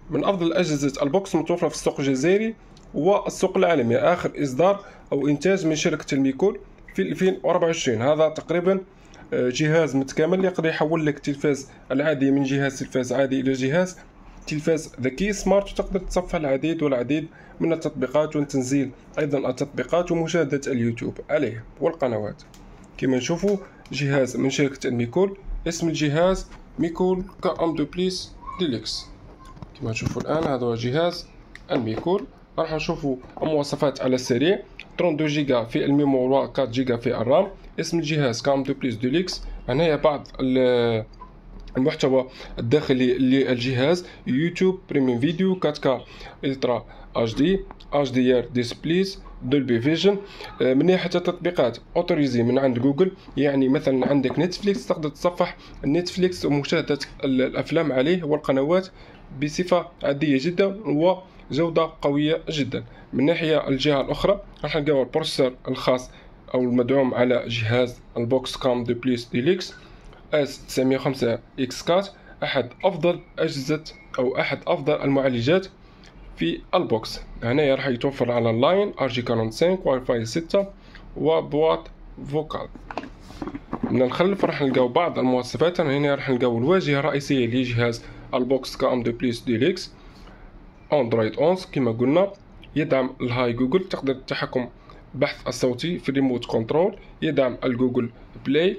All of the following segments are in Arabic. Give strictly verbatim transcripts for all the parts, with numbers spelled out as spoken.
من أفضل أجهزة البوكس المتوفرة في السوق الجزائري والسوق العالمي. آخر إصدار أو إنتاج من شركة الميكول في ألفين وأربعة وعشرين. هذا تقريبا جهاز متكامل يقدر يحول لك تلفاز العادي من جهاز تلفاز عادي إلى جهاز تلفاز ذكي سمارت، وتقدر تصفح العديد والعديد من التطبيقات وتنزيل أيضا التطبيقات ومشاهدة اليوتيوب عليه والقنوات. كما نشوفوا جهاز من شركة الميكول، اسم الجهاز ميكول كي ام دو بلس ديلكس. كما تشوفوا الآن هذا هو جهاز الميكول. راح نشوفوا المواصفات على السريع. اثنين وعشرين جيجا في الميموري و أربعة جيجا في الرام. اسم الجهاز كي ام دو بلس ديلكس. هنايا بعض المحتوى الداخلي للجهاز: يوتيوب بريميوم فيديو، فور كي الترا اتش دي، اتش دي ار ديسبليس، دولبي فيجن. من ناحيه التطبيقات اوتوريزي من عند جوجل، يعني مثلا عندك نتفليكس تقدر تصفح نتفليكس ومشاهده الافلام عليه والقنوات بصفه عاديه جدا وجوده قويه جدا. من ناحيه الجهه الاخرى راح نلقاو البروسيسور الخاص او المدعوم على جهاز البوكس كي ام دو بلس ديلكس اس تسعمية وخمسة اكس كات، احد افضل اجهزه او احد افضل المعالجات في البوكس. هنا راح يتوفر على اللاين ار جي خمسة وأربعين واي فاي ستة وبواط فوكال. من الخلف راح نلقاو بعض المواصفات. هنا راح نلقاو الواجهه الرئيسيه لجهاز البوكس كي ام دو بلس ديلكس اندرويد احد عشر. كما قلنا يدعم الهاي جوجل، تقدر التحكم البحث الصوتي في الريموت كنترول، يدعم الجوجل بلاي.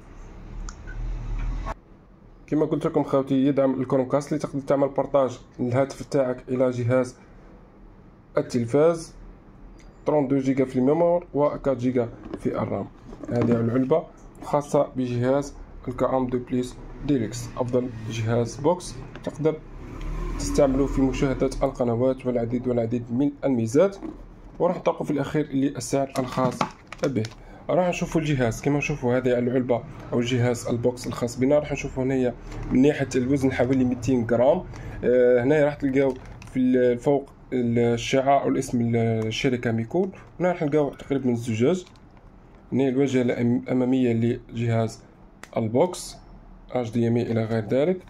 كما قلت لكم خوتي يدعم الكرومكاست اللي تقدر تعمل بارطاج الهاتف تاعك الى جهاز التلفاز. اثنين وعشرين جيجا في الميمور و أربعة جيجا في الرام. هذه العلبة خاصة بجهاز الكي ام دو بلس ديلكس، افضل جهاز بوكس تقدر تستعمله في مشاهدة القنوات والعديد والعديد من الميزات. وراح نطرقوا في الاخير للسعر الخاص به. راح نشوفوا الجهاز. كما نشوفوا هذه العلبة او الجهاز البوكس الخاص بنا. راح نشوفوا هنايا من ناحية الوزن حوالي مئتين غرام. آه هنا راح تلقاو في الفوق الشعار او الاسم الشركة ميكول. هنا راح نلقاو تقريبا الزجاج. هنا الواجهة الامامية لجهاز البوكس اتش دي ام اي الى غير ذلك.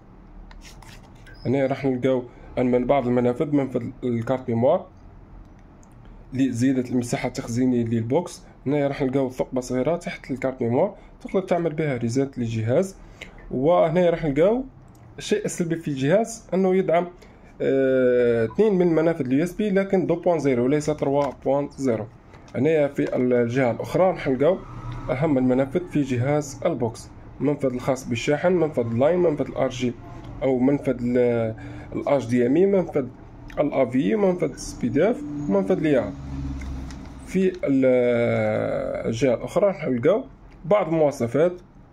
هنا راح نلقاو من بعض المنافذ، منفذ الكارت ميموار لزيادة المساحة التخزينية للبوكس. هنا راح نلقاو ثقبة صغيرة تحت الكارت ميموار تقدر تعمل بها ريزات للجهاز. وهنا راح نلقاو الشيء السلبي في الجهاز انه يدعم اه اثنين من منافذ اليو اس بي لكن اثنين نقطة صفر وليس ثلاثة نقطة صفر. هنا في الجهة الاخرى راح نلقاو اهم المنافذ في جهاز البوكس: المنفذ الخاص بالشاحن، منفذ اللاين، منفذ الار جي او منفذ الاتش دي ام اي، منفذ الاي في، منفذ سبيداف، ومنفذ اليار. في الجهة الأخرى راح نلقاو بعض المواصفات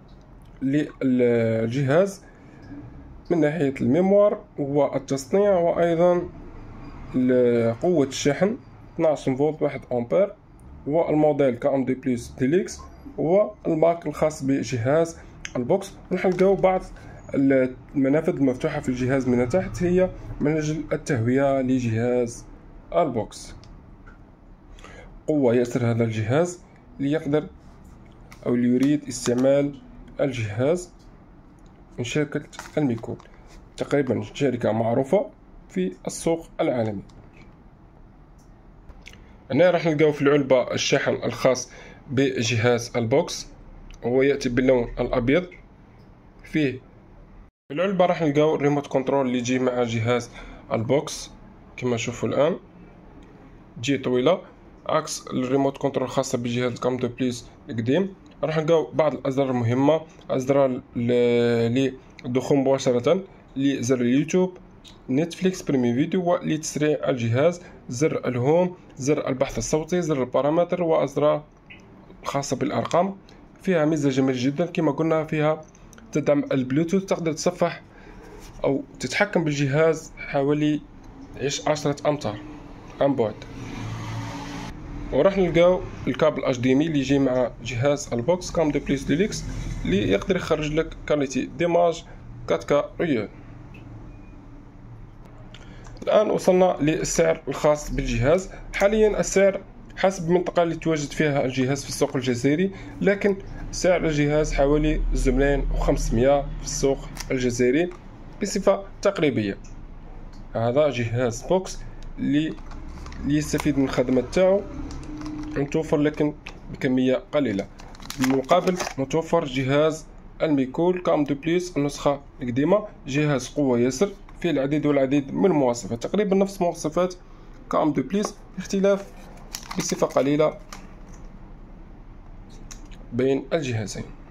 للجهاز من ناحية الميموار والتصنيع وأيضا قوة الشحن اثناش فولت واحد أمبير، والموديل كي ام دو بلس ديلكس، والمارك الخاص بجهاز البوكس. راح نلقاو بعض المنافذ المفتوحة في الجهاز من تحت هي من أجل التهوية لجهاز البوكس. قوة ياسر هذا الجهاز ليقدر أو ليريد استعمال الجهاز من شركة الميكول، تقريبا شركة معروفة في السوق العالمي. هنا راح نلقاو في العلبة الشاحن الخاص بجهاز البوكس، وهو يأتي باللون الأبيض. فيه في العلبة راح نلقاو الريموت كنترول اللي يجي مع جهاز البوكس. كما تشوفوا الآن تجي طويلة عكس الريموت كنترول الخاصة بجهاز كي ام دو بلس القديم. راح نلقاو بعض الأزرار المهمة: أزرار للدخول مباشرة لزر اليوتيوب، نتفليكس بريميوم فيديو، ولتسريع الجهاز، زر الهوم، زر البحث الصوتي، زر البارامتر، وأزرار خاصة بالأرقام. فيها ميزة جميلة جدا كما قلنا، فيها تدعم البلوتوث، تقدر تصفح أو تتحكم بالجهاز حوالي عشرة أمتار عن بعد. وراح نلقاو الكابل اتش دي ام اي اللي يجي مع جهاز البوكس كي ام دو بلس ديلكس اللي يقدر يخرج لك كاليتي ديماج فور كي ريال. الان وصلنا للسعر الخاص بالجهاز. حاليا السعر حسب المنطقه اللي تواجد فيها الجهاز في السوق الجزائري، لكن سعر الجهاز حوالي زوج ملايين وخمسمية في السوق الجزائري بصفه تقريبيه. هذا جهاز بوكس اللي يستفيد من الخدمة تاعو متوفر لكن بكمية قليلة. بالمقابل متوفر جهاز الميكول كام دو بليس النسخة القديمة، جهاز قوة ياسر فيه العديد والعديد من المواصفات، تقريبا نفس مواصفات كام دو بليس، اختلاف بصفة قليلة بين الجهازين.